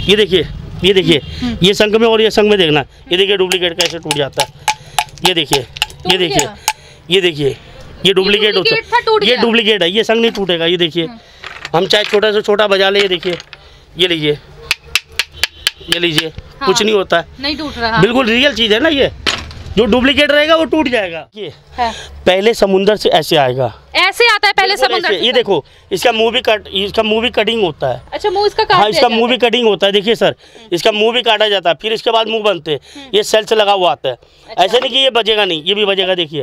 ये देखिए, ये शंख में और ये शंख में देखना, ये देखिए डुप्लीकेट कैसे टूट जाता है। ये देखिए, ये देखिए, ये देखिए, ये डुप्लीकेट होता है, ये डुप्लीकेट है, ये शंख नहीं टूटेगा। ये देखिए, हम चाहे छोटा से छोटा बजा ले, ये देखिए, ये लीजिए, ये लीजिए, हाँ, कुछ नहीं होता है, नहीं टूट रहा, बिल्कुल रियल चीज है ना। ये जो डुप्लीकेट रहेगा वो टूट जाएगा। ये पहले समुंदर से ऐसे आएगा, ऐसे आता है पहले समुंदर से। ये देखो, इसका मुंह भी कटिंग होता है। अच्छा, मुंह इसका हाँ, इसका मुंह भी कटिंग होता है। देखिए सर, इसका मुंह भी काटा जाता है, फिर इसके बाद मुंह बनते हैं। ये सेल से लगा हुआ आता है। अच्छा। ऐसे नहीं कि ये बजेगा नहीं, ये भी बजेगा। देखिए,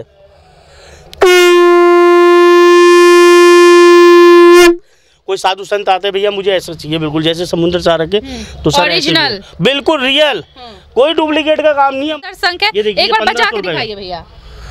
कोई साधु संत आते हैं, भैया मुझे ऐसा चाहिए, बिल्कुल जैसे समुद्र से आ रखे तो सर ओरिजिनल, बिल्कुल रियल, कोई डुप्लीकेट का काम नहीं है। ये देखिए, एक बार बजा के दिखाइए भैया।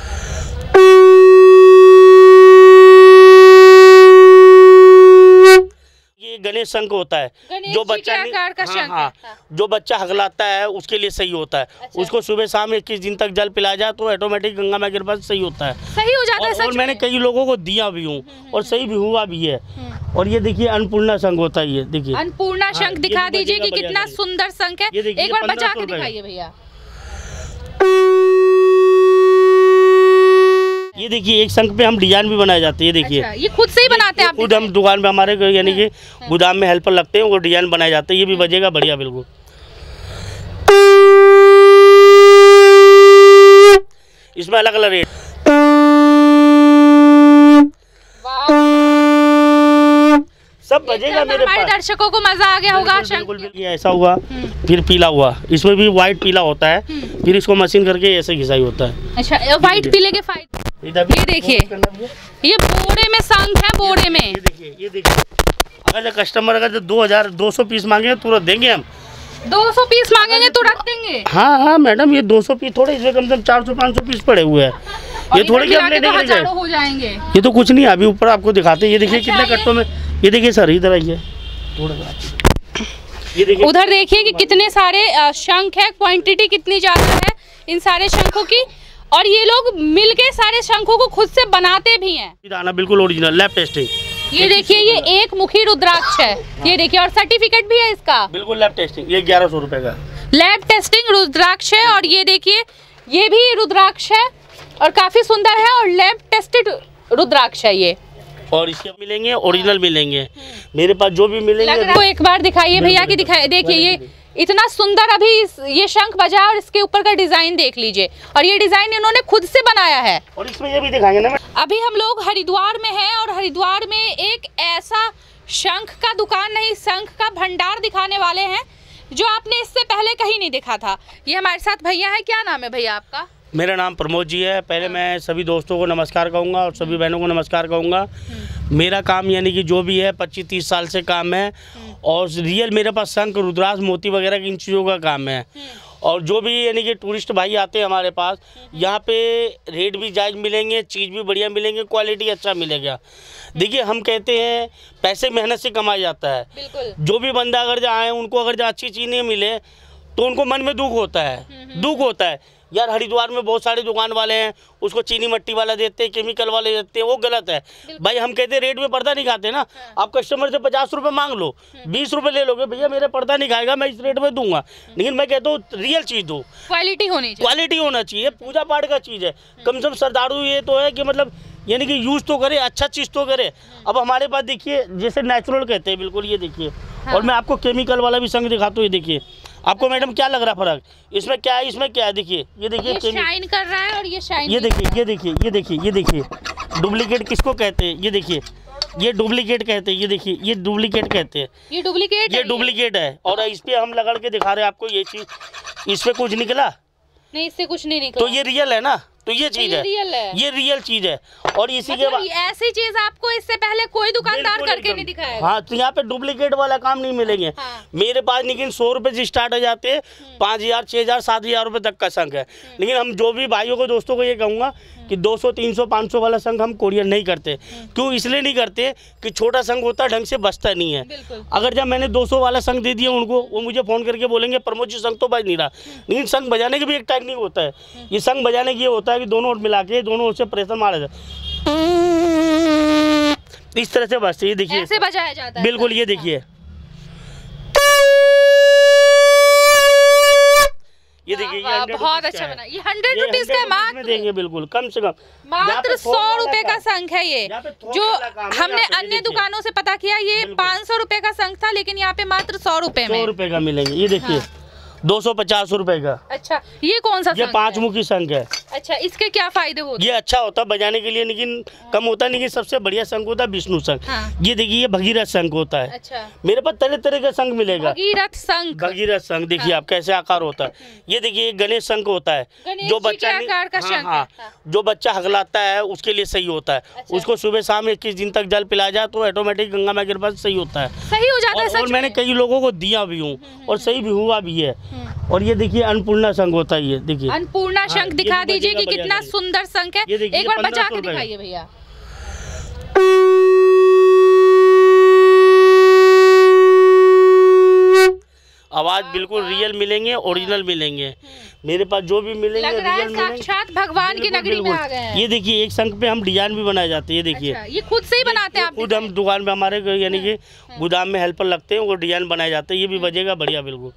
ये गणेश शंख होता है, जो बच्चा जो बच्चा हगलाता है उसके लिए सही होता है। अच्छा। उसको सुबह शाम 21 दिन तक जल पिलाया जाए तो ऑटोमेटिक गंगा माँ के पास सही होता है, सही हो जाता है। और मैंने कई लोगों को दिया भी हूँ और सही भी हुआ भी है। और ये देखिए अन्नपूर्णा शंख होता है। ये देखिए अन्नपूर्णा शंख दिखा दीजिए कि कितना सुंदर शंख है। एक बार बजा के दिखाइए भैया। ये देखिए, एक शंख पे हम डिजाइन भी बनाए जाते हैं। ये देखिए, अच्छा, ये खुद से ही बनाते हैं आप? खुद हम दुकान पे हमारे यानी कि गोदाम में हेल्पर लगते हैं, वो डिजाइन बनाए जाते हैं। ये भी बजेगा बढ़िया, बिल्कुल। इसमें अलग अलग रेट, सब बजेगा मेरे पास। हमारे दर्शकों को मजा आ गया होगा। बिल्कुल, ये ऐसा हुआ, फिर पीला हुआ, इसमें भी व्हाइट पीला होता है, फिर इसको मशीन करके ऐसे घिसाई होता है। अच्छा, व्हाइट पीले के फायदे। ये देखिए, ये बोरे में शंख है, बोरे में। ये देखिए, अगर कस्टमर अगर 2200 पीस मांगे तुरंत देंगे हम। 200 पीस मांगेंगे तो रख देंगे? हाँ हाँ मैडम, ये 200 पीस थोड़े, इसमें कम से कम 400-500 पीस पड़े हुए हैं। ये थोड़े क्या हो जाएंगे? ये तो कुछ नहीं, अभी ऊपर आपको दिखाते हैं। ये देखिए कितने कट्टों में। ये देखिए सर, इधर आइए थोड़ा, ये देखिए उधर देखिए कि कितने सारे शंख है, क्वांटिटी कितनी ज्यादा है इन सारे शंखों की। और ये लोग मिलके सारे शंखों को खुद से बनाते भी हैं। दाना बिल्कुल ओरिजिनल, लैब टेस्टिंग। ये देखिए, ये एक मुखी रुद्राक्ष है। ये देखिए, और सर्टिफिकेट भी है इसका, बिल्कुल लैब टेस्टिंग। ये 1100 रुपए का लैब टेस्टिंग रुद्राक्ष है। और ये देखिए, ये भी रुद्राक्ष है और काफी सुंदर है, और लैब टेस्टेड रुद्राक्ष है ये। और इसके मिलेंगे ओरिजिनल मिलेंगे मेरे पास, जो भी मिलेंगे। तो एक बार दिखाइए भैया कि दिखाइए। देखिए, ये इतना सुंदर अभी ये शंख बजा, और इसके ऊपर का डिजाइन देख लीजिए। और ये डिजाइन इन्होंने खुद से बनाया है। और इसमें ये भी दिखाएंगे ना। अभी हम लोग हरिद्वार में हैं, और हरिद्वार में एक ऐसा शंख का दुकान नहीं, शंख का भंडार दिखाने वाले हैं जो आपने इससे पहले कहीं नहीं देखा था। ये हमारे साथ भैया है। क्या नाम है भैया आपका? मेरा नाम प्रमोद जी है। पहले मैं सभी दोस्तों को नमस्कार कहूँगा और सभी बहनों को नमस्कार कहूँगा। मेरा काम यानी कि जो भी है 25-30 साल से काम है, और रियल मेरे पास शंख, रुद्राक्ष, मोती वगैरह की इन चीज़ों का काम है। और जो भी यानी कि टूरिस्ट भाई आते हैं हमारे पास, यहाँ पे रेट भी जायज़ मिलेंगे, चीज़ भी बढ़िया मिलेंगे, क्वालिटी अच्छा मिलेगा। देखिए, हम कहते हैं पैसे मेहनत से कमाया जाता है। जो भी बंदा अगर आए, उनको अगर अच्छी चीज़ नहीं मिले तो उनको मन में दुख होता है। यार हरिद्वार में बहुत सारे दुकान वाले हैं, उसको चीनी मट्टी वाला देते हैं, केमिकल वाले देते हैं, वो गलत है भाई। हम कहते हैं रेट में पर्दा नहीं खाते ना। आप कस्टमर से 50 रुपये मांग लो, 20 रुपये ले लोगे, भैया मेरे पर्दा नहीं खाएगा, मैं इस रेट में दूंगा। लेकिन मैं कहता हूँ रियल चीज़ दो, क्वालिटी होना चाहिए। पूजा पाठ का चीज़ है, कम से कम श्रद्धालु ये तो है कि मतलब यानी कि यूज तो करे, अच्छा चीज़ तो करे। अब हमारे पास देखिए, जैसे नेचुरल कहते हैं, बिल्कुल ये देखिए। और मैं आपको केमिकल वाला भी शंख दिखाता हूँ। ये देखिए, आपको मैडम क्या लग रहा है फर्क? इसमें क्या है, इसमें क्या है? देखिए, ये देखिए, ये शाइन कर रहा है और ये शाइन। ये देखिए, डुप्लीकेट किसको कहते हैं? ये देखिए, ये डुप्लीकेट कहते हैं। ये देखिए, ये डुप्लीकेट कहते हैं। ये डुप्लीकेट है। और इस पे हम लगा के दिखा रहे हैं आपको। ये चीज इसमें कुछ निकला नहीं, इससे कुछ नहीं निकला, तो ये रियल है ना। तो ये चीज है, ये रियल चीज है। और इसी के बाद ऐसी चीज आपको इससे पहले कोई दुकानदार करके नहीं दिखाया। हाँ, तो यहाँ पे डुप्लीकेट वाला काम नहीं मिलेंगे। हाँ। मेरे पास लेकिन 100 रुपए से स्टार्ट हो जाते हैं, 5000, 6000, 7000 रुपए तक का शंख है। लेकिन हम जो भी भाइयों को, दोस्तों को ये कहूँगा कि 200, 300, 500 वाला शंख हम कोरियर नहीं करते। क्यों? इसलिए नहीं करते कि छोटा शंख होता है, ढंग से बचता नहीं है। अगर जब मैंने 200 वाला शंख दे दिया उनको, वो मुझे फ़ोन करके बोलेंगे प्रमोद जी शंख तो बज नहीं रहा। लेकिन शंख बजाने की भी एक टेक्निक होता है। ये शंख बजाने की ये होता है कि दोनों ओर मिला के दोनों ओर से प्रेशर मारा जाता है, इस तरह से बजते। ये देखिए, ऐसे बजाया जाता है। बिल्कुल, ये देखिए। वाह, बहुत अच्छा बना। ये 100 रुपीज का मात्र देंगे, बिल्कुल कम से कम मात्र 100 रुपए का शंख है ये। जो हमने अन्य दुकानों से पता किया ये 500 रुपए का शंख था, लेकिन यहाँ पे मात्र 100 रुपए में 100 रुपए का मिलेंगे। ये देखिए 250 रुपए का। अच्छा, ये कौन सा? ये 5 मुखी शंख है। अच्छा, इसके क्या फायदे होते हैं? ये अच्छा होता है बजाने के लिए, लेकिन कम होता है। लेकिन सबसे बढ़िया शंख होता है विष्णु शंख। ये देखिए ये भगीरथ शंख होता है। अच्छा, मेरे पास तरह तरह का शंख मिलेगा। भगीरथ शंख, भगीरथ शंख देखिए आप कैसे आकार होता है। ये देखिए गणेश शंख होता है, जो बच्चा आकार का शंख है। जो बच्चा हगलाता है उसके लिए सही होता है। उसको सुबह शाम 21 दिन तक जल पिलाया जाए तो ऑटोमेटिक गंगा माँ की कृपा से सही होता है, सही हो जाता है। और मैंने कई लोगों को दिया भी हूँ और सही भी हुआ भी है। और ये देखिए अन्नपूर्णा शंख होता है। ये देखिए अन्नपूर्णा शंख दिखा दीजिए कि कितना सुंदर शंख है। एक बार बजा के दिखाइए भैया। आवाज बिल्कुल रियल मिलेंगे, ओरिजिनल मिलेंगे। मेरे पास जो भी मिलेंगे रियल मिलेंगे। साक्षात भगवान की नगरी में आ गए हैं। ये देखिए एक शंख पे हम डिजाइन भी बनाए जाते हैं। ये देखिए अच्छा, ये खुद से ही बनाते हैं आप? खुद हम दुकान पे हमारे यानी कि गोदाम में हेल्पर लगते हैं, वो डिजाइन बनाए जाते हैं। ये भी बजेगा बढ़िया बिल्कुल।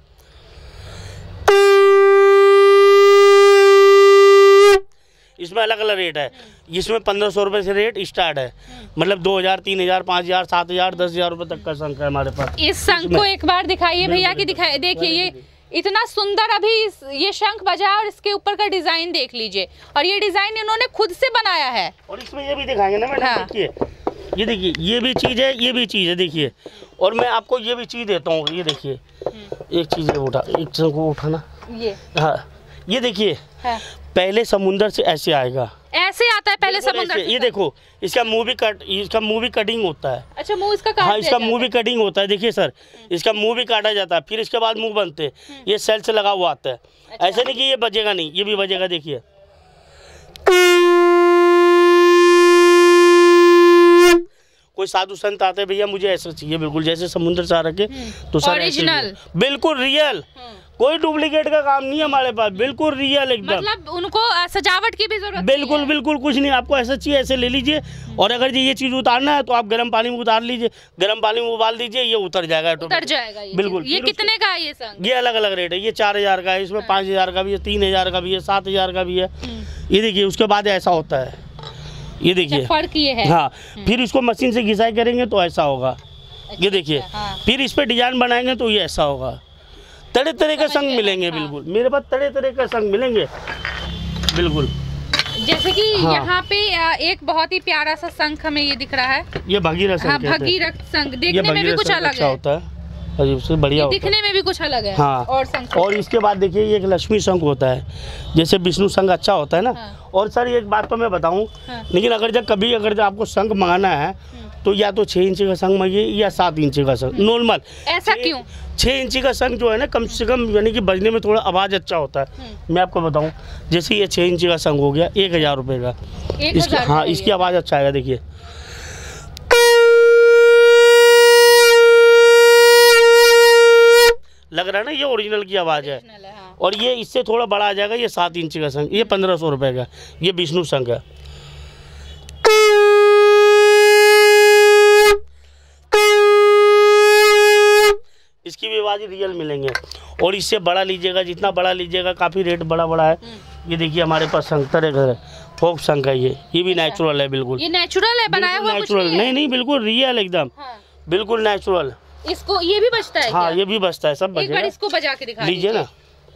इसमें अलग अलग रेट है। इसमें 1500 रुपए से रेट स्टार्ट है, मतलब 2000, 3000, 5000, 7000, 10,000 रुपए तक का शंख है हमारे पास। इस शंख को एक बार दिखाइए भैया कि दिखाइए। देखिए ये इतना सुंदर, अभी ये शंख बजा और इसके ऊपर का डिजाइन देख लीजिए, और ये डिजाइन इन्होंने खुद से बनाया है। और इसमें ये भी दिखाएंगे ना मैडम। देखिए ये देखिए ये भी चीज़ है, ये भी चीज़ है। देखिए और मैं आपको ये भी चीज़ देता हूँ। ये देखिए एक चीज़ उठा, एक शंख को उठाना। ये हाँ, ये देखिए पहले समुंदर से ऐसे आएगा, ऐसे आता है पहले समुंदर से। ये देखो इसका मुंह भी कटिंग होता है। अच्छा, मुंह इसका काट, हाँ इसका मुंह भी कटिंग होता है। देखिए सर, इसका मुंह भी काटा जाता है, फिर इसके बाद मुंह बनते हैं। ये सेल से लगा हुआ आता है। अच्छा। ऐसे नहीं कि ये बजेगा नहीं, ये भी बजेगा। देखिए कोई साधु संत आते हैं, भैया मुझे ऐसा चाहिए बिल्कुल जैसे समुद्र से आ रखे, तो सर ओरिजिनल बिल्कुल रियल, कोई डुप्लीकेट का काम नहीं है हमारे पास, बिल्कुल रियल एकदम। मतलब उनको सजावट की भी जरूरत बिल्कुल नहीं है। बिल्कुल कुछ नहीं, आपको ऐसा चाहिए ऐसे ले लीजिए। और अगर ये चीज उतारना है तो आप गर्म पानी में उतार लीजिए, गर्म पानी में उबाल दीजिए, ये उतर जाएगा। उतर जाएगा बिल्कुल। ये कितने का है ये शंख? ये अलग अलग रेट है। ये 4000 का है, इसमें 5000 का भी है, 3000 का भी है, 7000 का भी है। ये देखिए उसके बाद ऐसा होता है। ये देखिए फर्क ये है। हाँ, फिर इसको मशीन से घिसाई करेंगे तो ऐसा होगा। ये देखिए फिर इस पे डिजाइन बनाएंगे तो ये ऐसा होगा। तरह तरह के शंख मिलेंगे। बिल्कुल मेरे पास तरह तरह के शंख मिलेंगे बिल्कुल। जैसे कि यहाँ पे एक बहुत ही प्यारा सा शंख हमें ये दिख रहा है। ये भगीरथ शंख। हाँ, भगीरथ शंख देखने में भी कुछ अलग होता है, अजीब से बढ़िया होता है, दिखने में भी कुछ अलग है। हाँ। और इसके बाद देखिए ये एक लक्ष्मी शंख होता है, जैसे विष्णु शंख अच्छा होता है ना। हाँ। और सर एक बात तो मैं बताऊं, हाँ। लेकिन अगर जब आपको शंख मंगाना है तो या तो 6 इंच का शंख मंगिए या 7 इंच का शंख नॉर्मल। ऐसा क्यों? 6 इंच का शंख जो है ना कम से कम यानी कि बजने में थोड़ा आवाज़ अच्छा होता है। मैं आपको बताऊं, जैसे ये 6 इंच का शंख हो गया 1000 रुपये का। इसकी हाँ इसकी आवाज़ अच्छा आएगा। देखिए लग रहा है ना, ये ओरिजिनल की आवाज़ है। हाँ। और ये इससे थोड़ा बड़ा आ जाएगा, ये 7 इंच का शंख, ये 1500 रुपये का, ये विष्णु शंख है। इसकी भी आवाज़ रियल मिलेंगे। और इससे बड़ा लीजिएगा, जितना बड़ा लीजिएगा काफ़ी रेट बड़ा बड़ा है। ये देखिए हमारे पास शंख तरह फोक शंख है, ये भी नेचुरल है बिल्कुल। ये नेचुरल है, बनाया हुआ कुछ नहीं है? नहीं बिल्कुल रियल एकदम। हाँ। बिल्कुल नेचुरल। इसको ये भी बजता है? हाँ ये भी बजता है, सब बजेगा। एक बार इसको बजा के दिखा लीजिए ना।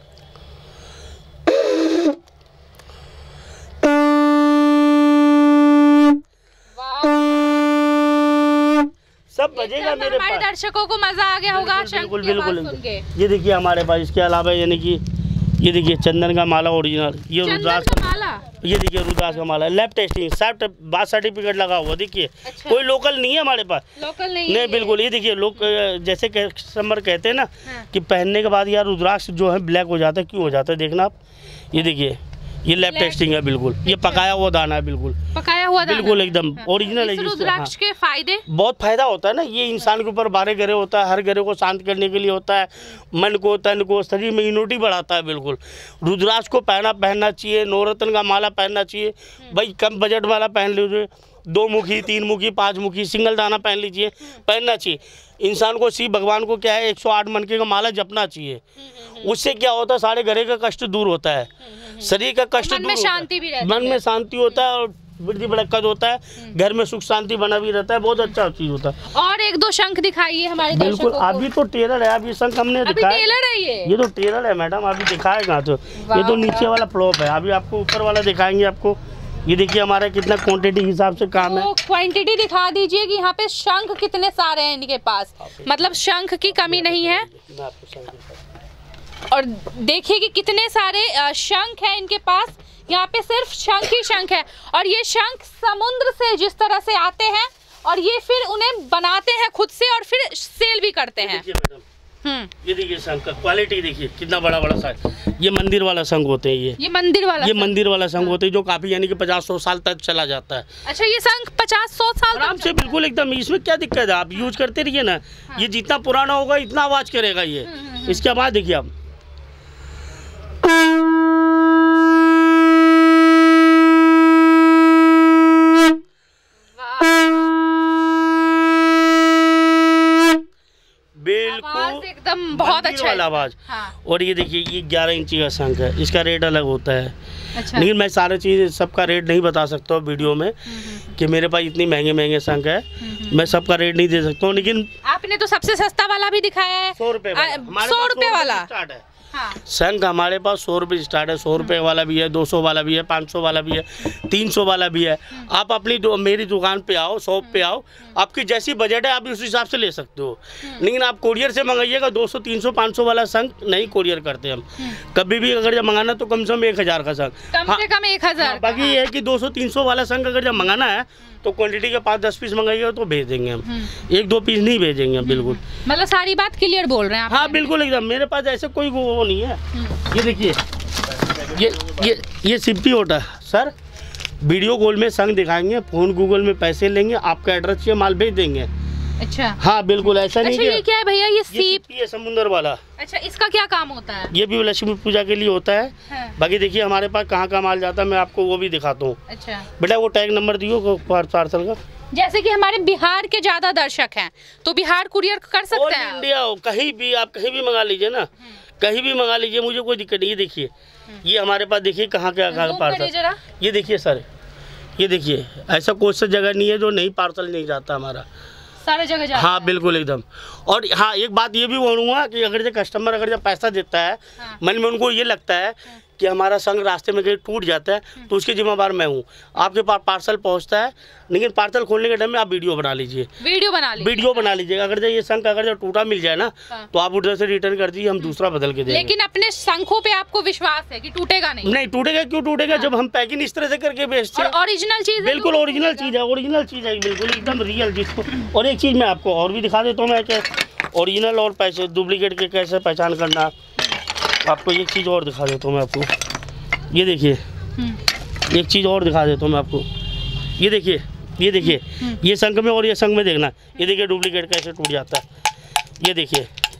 सब बजेगा मेरे पास। हमारे दर्शकों को मजा आ गया होगा बिल्कुल बिल्कुल। ये देखिए हमारे पास इसके अलावा यानी कि ये देखिए चंदन का माला ओरिजिनल, ये रुद्राक्ष का माला, ये देखिए रुद्राक्ष का माला, लैब टेस्टिंग सब बात सर्टिफिकेट लगा हुआ। देखिए अच्छा। कोई लोकल नहीं है हमारे पास, लोकल नहीं बिल्कुल। ये देखिए लोग जैसे कस्टमर कहते हैं ना कि पहनने के बाद यार रुद्राक्ष जो है ब्लैक हो जाता है, क्यों हो जाता है देखना आप। ये देखिए ये लैब टेस्टिंग है बिल्कुल, ये पकाया हुआ दाना है बिल्कुल, पकाया हुआ दाना बिल्कुल एकदम ओरिजिनल है। रुद्राक्ष के फायदे बहुत फायदा होता है ना, ये इंसान के ऊपर 12 ग्रह होता है, हर ग्रह को शांत करने के लिए होता है, मन को तन को शरीर में इम्यूनिटी बढ़ाता है बिल्कुल। रुद्राक्ष को पहनना चाहिए, नवरत्न का माला पहनना चाहिए भाई, कम बजट वाला पहन लीजिए, 2 मुखी, 3 मुखी, 5 मुखी, सिंगल दाना पहन लीजिए, पहनना चाहिए। इंसान को शिव भगवान को क्या है 108 मनके का माला जपना चाहिए। उससे क्या होता है सारे घरे का कष्ट दूर होता है, शरीर का कष्ट दूर होता है, मन में शांति होता है और वृद्धि बरकत होता है, घर में सुख शांति बना भी रहता है, बहुत अच्छा चीज होता है। और 1-2 शंख दिखाइए हमारे दर्शकों को। बिल्कुल, अभी तो टेलर है, अभी शंख हमने दिखाया। टेलर है ये तो टेलर है मैडम, अभी दिखाएगा तो ये तो नीचे वाला फ्लॉप है, अभी आपको ऊपर वाला दिखाएंगे आपको। ये देखिए हमारा कितना क्वांटिटी के हिसाब से काम है। क्वांटिटी दिखा दीजिए कि यहाँ पे शंख कितने सारे हैं इनके पास, मतलब शंख की कमी नहीं है। और देखिए कि कितने सारे शंख हैं इनके पास, यहाँ पे सिर्फ शंख ही शंख है। और ये शंख समुद्र से जिस तरह से आते हैं और ये फिर उन्हें बनाते हैं खुद से और फिर सेल भी करते हैं। ये देखिए शंख का क्वालिटी देखिए कितना बड़ा बड़ा साइज। ये मंदिर वाला शंख होते हैं, ये मंदिर वाला शंख होते हैं जो काफी यानी कि 50-100 साल तक चला जाता है। अच्छा, ये शंख 50-100 साल आराम से बिल्कुल एकदम, इसमें क्या दिक्कत है, आप यूज करते रहिए ना। ये जितना पुराना होगा इतना आवाज करेगा ये। इसके बाद देखिए आप एकदम बहुत अच्छा आवाज। और ये देखिए ये 11 इंची का शंख है, इसका रेट अलग होता है। अच्छा। लेकिन मैं सारी चीज़ सबका रेट नहीं बता सकता हूँ वीडियो में कि मेरे पास इतनी महंगे शंख है, मैं सबका रेट नहीं दे सकता हूँ। लेकिन आपने तो सबसे सस्ता वाला भी दिखाया है, 100 रुपये वाला। 100 रुपये वाला स्टार्ट है। शंख हमारे पास 100 रुपये स्टार्ट है। 100 रुपये वाला भी है, 200 वाला भी है, 500 वाला भी है, 300 वाला भी है। आप अपनी मेरी दुकान पे आओ, शॉप पे आओ, आपकी जैसी बजट है आप उस हिसाब से ले सकते हो। लेकिन आप कोरियर से मंगाइएगा, 200, 300, 500 वाला शंख नहीं कोरियर करते हम। कभी भी अगर जब मंगाना तो कम से कम 1000 का शंख, कम से कम 1000। बाकी ये है कि 200-300 वाला शंख अगर जब मंगाना है तो क्वांटिटी के 5-10 पीस मंगाइएगा तो भेज देंगे हम, 1-2 पीस नहीं भेजेंगे हम। बिल्कुल, मतलब सारी बात क्लियर बोल रहे हैं आप। हाँ बिल्कुल एकदम, मेरे पास ऐसे कोई वो नहीं है। ये देखिए ये सिप्पी होता है सर, वीडियो कॉल में शंख दिखाएंगे, फोन गूगल में पैसे लेंगे, आपका एड्रेस चाहिए माल भेज देंगे। अच्छा, हाँ बिल्कुल, ऐसा नहीं। ये क्या है भैया, ये सीप है समुद्र वाला। अच्छा, इसका क्या काम होता है? ये भी लक्ष्मी पूजा के लिए होता है। हाँ। बाकी देखिए हमारे पास कहाँ का माल जाता है, मैं आपको वो भी दिखाता हूँ। अच्छा बेटा, वो टैग नंबर दियो पार्सल का। जैसे कि हमारे बिहार के ज्यादा दर्शक हैं तो बिहार कुरियर कर सकते हैं। इंडिया कहीं भी आप कहीं भी मंगा लीजिए ना, कहीं भी मंगा लीजिए, मुझे कोई दिक्कत नहीं। ये देखिए ये हमारे पास देखिए कहाँ पार्सल, ये देखिए सर, ये देखिए ऐसा कोई सा जगह नहीं है जो नहीं पार्सल नहीं जाता हमारा, सारे जगह जाता। हाँ बिल्कुल एकदम। और हाँ एक बात ये भी बोलूँगा कि अगर जो कस्टमर अगर जब पैसा देता है, मन में उनको ये लगता है कि हमारा संग रास्ते में कहीं टूट जाता है तो उसकी जिम्मेदार मैं हूँ। आपके पास पार्सल पहुँचता है, लेकिन पार्सल खोलने के टाइम में आप वीडियो बना लीजिए, वीडियो बना लीजिएगा। अगर जो ये संग अगर जब टूटा मिल जाए ना तो आप उधर से रिटर्न कर दीजिए, हम दूसरा बदल के देंगे। लेकिन अपने शंखों पे आपको विश्वास है कि टूटेगा नहीं? नहीं टूटेगा, क्यों टूटेगा जब हम पैकिंग इस तरह से करके बेचते हैं। ओरिजिनल चीज, बिल्कुल ओरिजिनल चीज है, ओरिजिनल चीज है, बिल्कुल एकदम रियल जिसको। और एक चीज मैं आपको और भी दिखा देता हूँ मैं कि ओरिजिनल और पैसे डुप्लीकेट के कैसे पहचान करना। आपको एक चीज़ और दिखा देता हूँ मैं आपको, ये देखिए एक चीज़ और दिखा देता हूँ मैं आपको। ये देखिए ये संग में और ये संग में देखना, ये देखिए डुप्लीकेट कैसे टूट जाता है। ये देखिए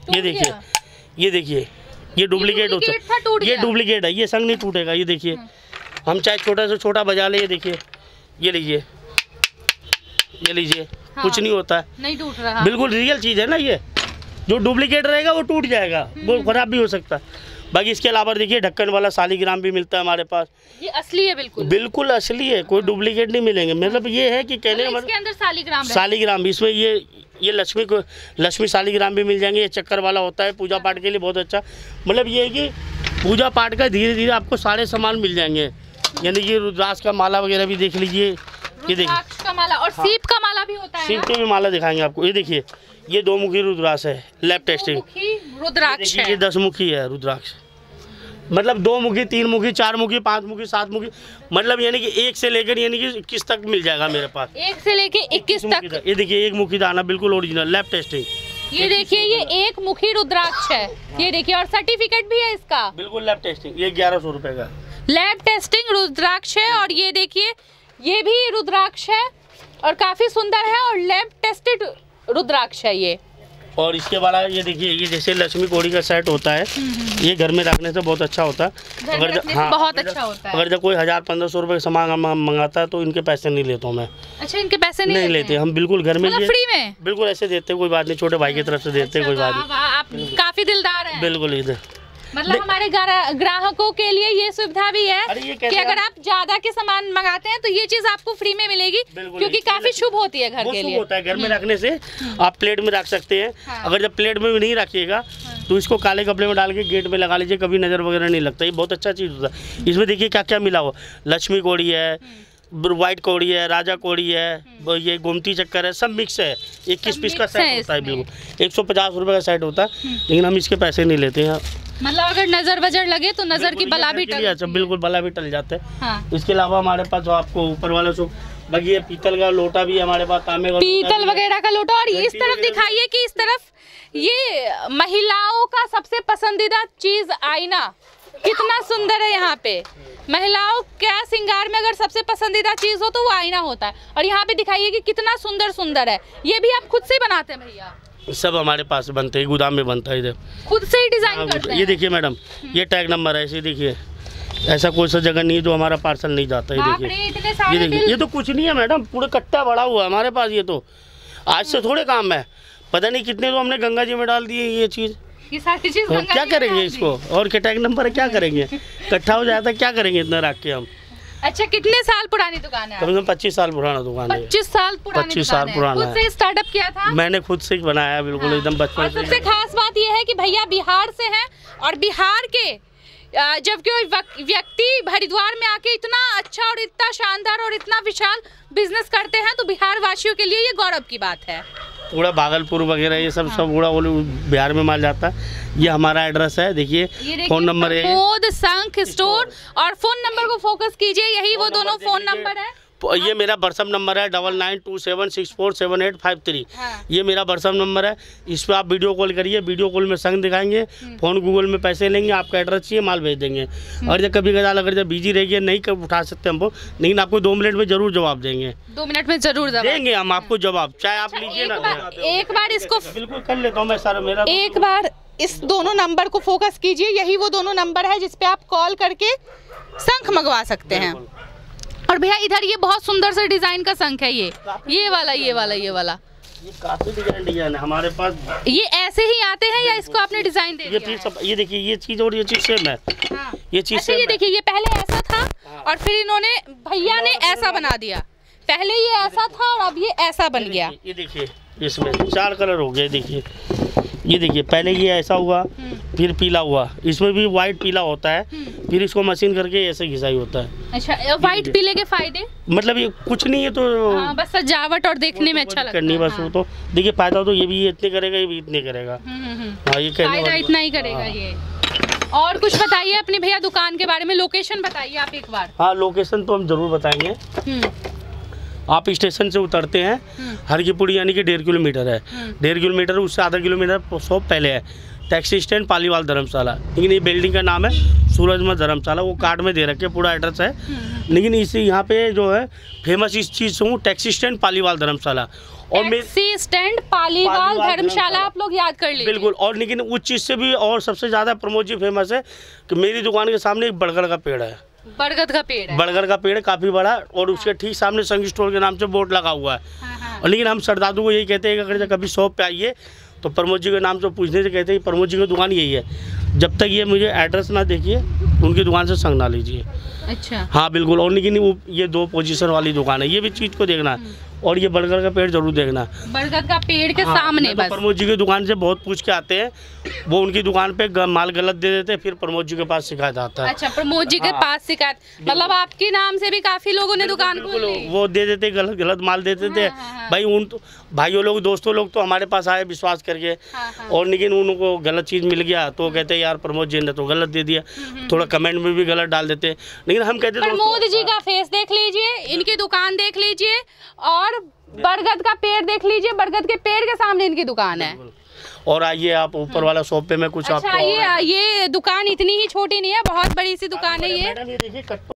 ये डुप्लीकेट होता है, ये डुप्लीकेट है, ये संग नहीं टूटेगा। ये देखिए हम चाहे छोटा से छोटा बजा ले, ये देखिए ये लीजिए हाँ, कुछ नहीं होता है, नहीं टूट रहा। बिल्कुल रियल चीज़ है ना, ये जो डुप्लीकेट रहेगा वो टूट जाएगा, वो खराब भी हो सकता है। बाकी इसके अलावा देखिए ढक्कन वाला शालिग्राम भी मिलता है हमारे पास, ये असली है, बिल्कुल असली है, कोई डुप्लीकेट नहीं मिलेंगे। मतलब ये है कि कहने इसके अंदर शालिग्राम इसमें ये लक्ष्मी शालिग्राम भी मिल जाएंगे। ये चक्कर वाला होता है पूजा पाठ के लिए बहुत अच्छा। मतलब ये है कि पूजा पाठ का धीरे धीरे आपको सारे सामान मिल जाएंगे, यानी कि रुद्राक्ष का माला वगैरह भी देख लीजिए। ये देखिए का माला और सीप का माला भी होता है, सीप के भी माला दिखाएंगे आपको। ये देखिए ये 2 मुखी रुद्राक्ष है, लैब टेस्टिंग रुद्राक्ष है। ये 10 मुखी है रुद्राक्ष, मतलब 2 मुखी, 3 मुखी, 4 मुखी, 5 मुखी, 7 मुखी, मतलब यानी कि 1 से लेकर यानी कि 21 तक मिल जाएगा मेरे पास, 1 से लेकर 21 तक। ये देखिए 1 मुखी दाना बिल्कुल ओरिजिनल लैब टेस्टिंग। ये देखिए ये 1 मुखी रुद्राक्ष है, ये देखिए और सर्टिफिकेट भी है इसका, बिल्कुल लैब टेस्टिंग। ये 1100 रुपए का लैब टेस्टिंग रुद्राक्ष है। और ये देखिए ये भी रुद्राक्ष है और काफी सुंदर है और लैब टेस्टेड रुद्राक्ष है ये। और इसके बाद ये देखिए, ये जैसे लक्ष्मी कोड़ी का सेट होता है, ये घर में रखने से बहुत अच्छा होता है। अगर बहुत अच्छा होता है। अगर जब कोई 1000-1500 रुपए का सामान मंगाता है तो इनके पैसे नहीं लेता हूँ मैं। अच्छा, इनके पैसे नहीं लेते हम, बिल्कुल घर में फ्री में बिल्कुल ऐसे देते, कोई बात नहीं, छोटे भाई की तरफ से देते, कोई बात नहीं। आप काफी दिलदार हैं। बिल्कुल इधर मतलब हमारे ग्राहकों के लिए ये सुविधा भी है कि अगर आप ज्यादा के सामान मंगाते हैं तो ये चीज आपको फ्री में मिलेगी, क्योंकि काफी शुभ होती है घर के लिए। होता है घर में रखने से, आप प्लेट में रख सकते हैं। अगर जब प्लेट में भी नहीं रखिएगा तो इसको काले कपड़े में डाल के गेट में लगा लीजिए, कभी नजर वगैरह नहीं लगता। ये बहुत अच्छा चीज होता है। इसमें देखिए क्या क्या मिला हुआ, लक्ष्मी कोड़ी है, व्हाइट कोड़ी है, राजा कोड़ी है, ये गोमती चक्कर है, सब मिक्स है। 21 पीस का सेट होता है, बिल्कुल 150 रुपए का सेट होता है, लेकिन हम इसके पैसे नहीं लेते हैं। मतलब अगर नजर वजर लगे तो नजर की बला भी टल, अच्छा बिल्कुल बला भी टल जाते हैं। इसके अलावा हमारे पास आपको ऊपर वाले सब बाकी ये पीतल का लोटा भी हमारे पास, तांबे का पीतल वगैरह का लोटा। और इस तरफ दिखाइए कि इस तरफ ये महिलाओं का सबसे पसंदीदा चीज आईना, कितना सुंदर है। यहाँ पे महिलाओं क्या श्रृंगार में अगर सबसे पसंदीदा चीज हो तो वो आईना होता है। और यहाँ पे दिखाइए कि कितना सुंदर सुंदर है। ये भी आप खुद से बनाते हैं भैया? सब हमारे पास बनते हैं, गोदाम में बनता है, इधर खुद से ही डिजाइन करते हैं। ये देखिए मैडम, ये टैग नंबर है, ऐसे देखिए, ऐसा कोई सा जगह नहीं है जो हमारा पार्सल नहीं जाता है। ये देखिए, ये तो कुछ नहीं है मैडम, पूरा कट्टा बड़ा हुआ है हमारे पास। ये तो आज से थोड़े काम है, पता नहीं कितने तो हमने गंगा जी में डाल दिए ये चीज़। ये सारी चीज क्या करेंगे इसको, और क्या टैग नंबर है, क्या करेंगे, इकट्ठा हो जाता है, क्या करेंगे इतना रख के हम। अच्छा, कितने साल पुरानी दुकान है? कम से कम 25 साल पुराना दुकान है। 25 साल पुरानी 25 साल पुराना है। खुद से स्टार्टअप किया था? मैंने खुद से बनाया, बिल्कुल एकदम बचपन से। सबसे खास बात यह है कि भैया बिहार से हैं, और बिहार के जब कोई व्यक्ति हरिद्वार में आके इतना अच्छा और इतना शानदार और इतना विशाल बिजनेस करते हैं तो बिहार वासियों के लिए ये गौरव की बात है। पूरा भागलपुर वगैरह ये सब पूरा बिहार में माल जाता है। ये हमारा एड्रेस है, देखिए फोन नंबर है प्रमोद शंख स्टोर, और फोन नंबर को फोकस कीजिए, यही वो दोनों फोन नंबर है। ये मेरा व्हाट्सएप नंबर है 9927647853। ये मेरा व्हाट्सएप नंबर है, इस पर आप वीडियो कॉल करिए, वीडियो कॉल में संग दिखाएंगे, फोन गूगल में पैसे लेंगे, आपका एड्रेस चाहिए, माल भेज देंगे। और जब कभी कदार अगर जब बिजी रहेगी नहीं कर उठा सकते हमको, लेकिन आपको 2 मिनट में जरूर जवाब देंगे। 2 मिनट में जरूर देंगे हम आपको जवाब, चाहे आप लीजिए ना। एक बार इसको बिल्कुल कर लेता हूँ मैं सारा, मेरा एक बार इस दोनों नंबर को फोकस कीजिए, यही वो दोनों नंबर है जिसपे आप कॉल करके शंख मंगवा सकते हैं। और भैया इधर ये बहुत सुंदर से डिजाइन का शंख है, ये वाला ये काफी डिजाइन है हमारे पास। ये ऐसे ही आते हैं या इसको आपने डिजाइन दे दिया? ये देखिए, ये चीज और ये चीज सेम है। ये चीज अच्छा, ये देखिए, ये पहले ऐसा था और फिर इन्होंने भैया ने ऐसा बना दिया। पहले ये ऐसा था और अब ये ऐसा बन गया। ये देखिए, इसमें 4 कलर हो गए। देखिए, ये देखिए, पहले ये ऐसा हुआ, फिर पीला हुआ, इसमें भी व्हाइट पीला होता है, फिर इसको मशीन करके ऐसे घिसाई होता है। अच्छा, व्हाइट पीले के फायदे मतलब ये कुछ नहीं है, तो बस सजावट और देखने में अच्छा लगता है। बस वो तो देखिए, फायदा तो ये भी इतने करेगा, ये भी इतने करेगा। हाँ, ये फायदा इतना ही करेगा ये। और कुछ बताइए अपनी भैया दुकान के बारे में, लोकेशन बताइए आप एक बार। हाँ, लोकेशन तो हम जरूर बताएंगे। आप स्टेशन से उतरते हैं, हरकीपुरी यानी कि 1.5 किलोमीटर है, 1.5 किलोमीटर उससे आधा किलोमीटर शॉप पहले है, टैक्सी स्टैंड पालीवाल धर्मशाला। लेकिन ये बिल्डिंग का नाम है सूरजमल धर्मशाला, वो कार्ड में दे रखे, पूरा एड्रेस है। लेकिन इसी यहाँ पे जो है फेमस इस चीज़ हूँ, टैक्सी स्टैंड पालीवाल धर्मशाला और टैक्सी स्टैंड पालीवाल धर्मशाला, आप लोग याद कर लीजिए। बिल्कुल। और लेकिन उस चीज़ से भी और सबसे ज़्यादा प्रमोद जी फेमस है कि मेरी दुकान के सामने एक बरगद का पेड़ है। बरगद का पेड़ है? बरगद का पेड़ काफ़ी बड़ा, और उसके ठीक सामने संग स्टोर के नाम से बोर्ड लगा हुआ है। और लेकिन हम सरदादू को यही कहते हैं कि अगर कभी शॉप पे आइए तो प्रमोद जी के नाम से पूछने से कहते हैं प्रमोद जी की दुकान यही है। जब तक ये मुझे एड्रेस ना देखिए, उनकी दुकान से संग ना लीजिए। अच्छा। हाँ बिल्कुल। और लेकिन वो ये 2 पोजीशन वाली दुकान है, ये भी चीज़ को देखना है। और ये बरगद का पेड़ जरूर देखना, बरगद का पेड़ के सामने। बस प्रमोद जी की दुकान से बहुत पूछ के आते हैं, वो उनकी दुकान पे माल गलत दे देते हैं, फिर प्रमोद जी के पास शिकायत आता है। अच्छा, प्रमोद जी के पास शिकायत, मतलब आपके नाम से भी काफी लोगों ने दुकान खोल ली। वो दे देते, गलत माल देते थे। भाई उन भाइयों लोग, दोस्तों लोग तो हमारे पास आए विश्वास करके, और लेकिन उनको गलत चीज़ मिल गया तो कहते यार प्रमोद जी ने तो गलत दे दिया, थोड़ा कमेंट में भी गलत डाल देते। लेकिन हम कहते प्रमोद जी का फेस देख लीजिए, इनकी दुकान देख लीजिए, और बरगद का पेड़ देख लीजिए, बरगद के पेड़ के सामने इनकी दुकान है। और आइए आप ऊपर वाला शॉप पे मैं कुछ अच्छा, ये दुकान इतनी ही छोटी नहीं है, बहुत बड़ी सी दुकान है ये।